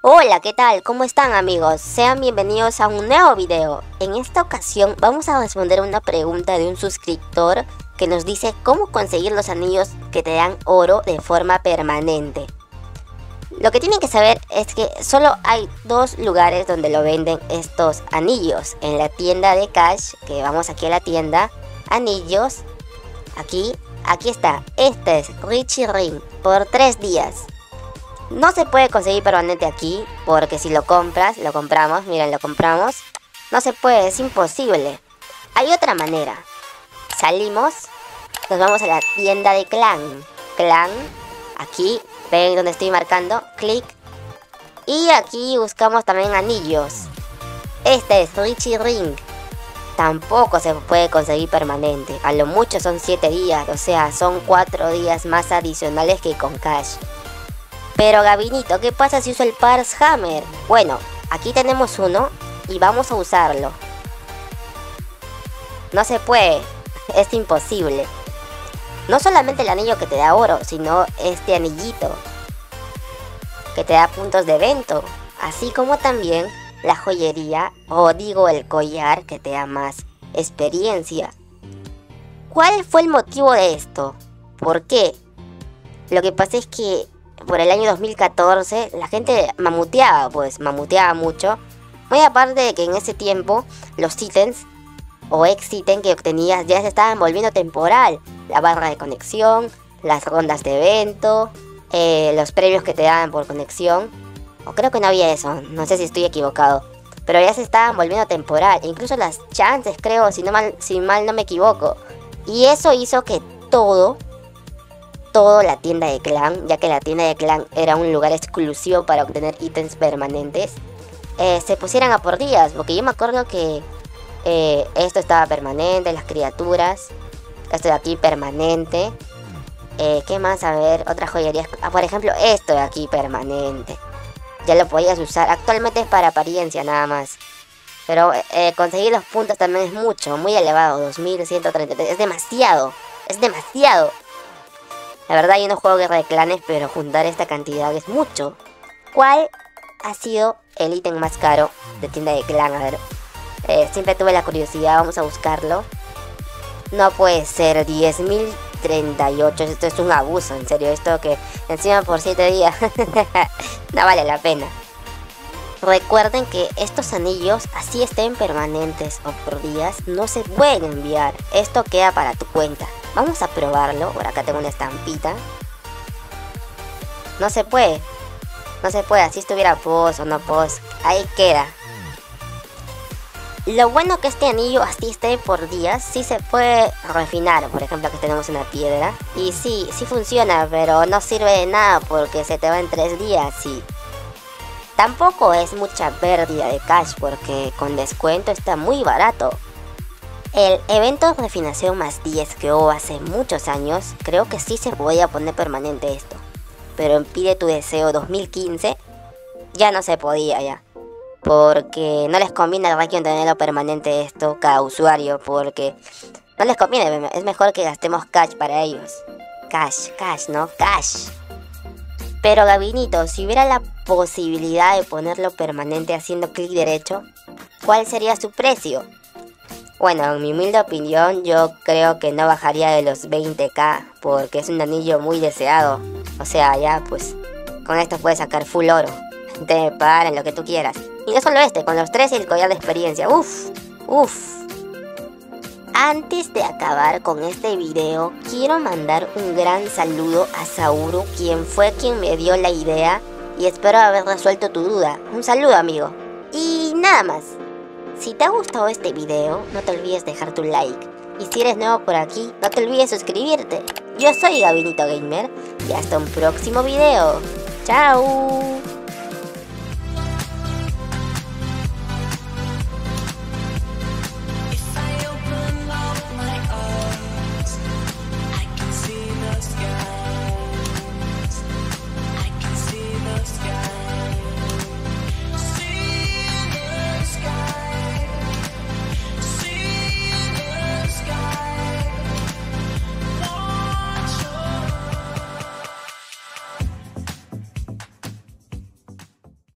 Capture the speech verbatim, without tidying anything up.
Hola, ¿qué tal? ¿Cómo están, amigos? Sean bienvenidos a un nuevo video. En esta ocasión vamos a responder una pregunta de un suscriptor que nos dice cómo conseguir los anillos que te dan oro de forma permanente. Lo que tienen que saber es que solo hay dos lugares donde lo venden estos anillos. En la tienda de Cash, que vamos aquí a la tienda, anillos, aquí, aquí está, este es Richie Ring por tres días. No se puede conseguir permanente aquí, porque si lo compras, lo compramos, miren, lo compramos, no se puede, es imposible. Hay otra manera. Salimos, nos vamos a la tienda de Clan. Clan, aquí, ven donde estoy marcando, clic. Y aquí buscamos también anillos. Este es Richie Ring. Tampoco se puede conseguir permanente. A lo mucho son siete días, o sea, son cuatro días más adicionales que con Cash. Pero Gabinito, ¿qué pasa si uso el Pars Hammer? Bueno, aquí tenemos uno y vamos a usarlo. No se puede, es imposible. No solamente el anillo que te da oro, sino este anillito que te da puntos de evento. Así como también la joyería, o digo el collar, que te da más experiencia. ¿Cuál fue el motivo de esto? ¿Por qué? Lo que pasa es que por el año dos mil catorce la gente mamuteaba, pues mamuteaba mucho. Muy aparte de que en ese tiempo los ítems o ex ítem que obtenías ya se estaban volviendo temporal. La barra de conexión, las rondas de evento, eh, los premios que te daban por conexión. O creo que no había eso, no sé si estoy equivocado. Pero ya se estaban volviendo temporal. Incluso las chances, creo, si, no mal, si mal no me equivoco. Y eso hizo que todo... todo la tienda de Clan, ya que la tienda de Clan era un lugar exclusivo para obtener ítems permanentes, eh, se pusieran a por días, porque yo me acuerdo que eh, esto estaba permanente, las criaturas, esto de aquí permanente, eh, ¿qué más? A ver, otras joyerías, ah, por ejemplo, esto de aquí permanente, ya lo podías usar, actualmente es para apariencia nada más, pero eh, conseguir los puntos también es mucho, muy elevado, dos mil ciento treinta y tres, es demasiado, es demasiado. La verdad yo no juego Guerra de Clanes, pero juntar esta cantidad es mucho. ¿Cuál ha sido el ítem más caro de tienda de Clan? A ver, eh, siempre tuve la curiosidad, vamos a buscarlo. No puede ser, diez mil treinta y ocho, esto es un abuso, en serio, esto que encima por siete días, no vale la pena. Recuerden que estos anillos, así estén permanentes o por días, no se pueden enviar. Esto queda para tu cuenta. Vamos a probarlo. Por acá tengo una estampita. No se puede. No se puede. Así estuviera post o no post. Ahí queda. Lo bueno que este anillo así esté por días, sí se puede refinar. Por ejemplo, aquí tenemos una piedra. Y sí, sí funciona, pero no sirve de nada porque se te va en tres días. Sí. Tampoco es mucha pérdida de cash porque con descuento está muy barato. El evento de refinación más diez que hubo hace muchos años, creo que sí se podía poner permanente esto. Pero en Pide tu Deseo dos mil quince ya no se podía ya. Porque no les conviene al Rakion tenerlo permanente esto cada usuario. Porque no les conviene, es mejor que gastemos cash para ellos. Cash, cash, ¿no? Cash. Pero Gabinito, si hubiera la posibilidad de ponerlo permanente haciendo clic derecho, ¿cuál sería su precio? Bueno, en mi humilde opinión, yo creo que no bajaría de los veinte k, porque es un anillo muy deseado. O sea, ya pues, con esto puedes sacar full oro. Te pagan lo que tú quieras. Y no solo este, con los tres y el collar de experiencia. Uf, uf. Antes de acabar con este video, quiero mandar un gran saludo a Sauru, quien fue quien me dio la idea, y espero haber resuelto tu duda. Un saludo, amigo. Y nada más. Si te ha gustado este video, no te olvides dejar tu like. Y si eres nuevo por aquí, no te olvides suscribirte. Yo soy Gabinito Gamer y hasta un próximo video. ¡Chao!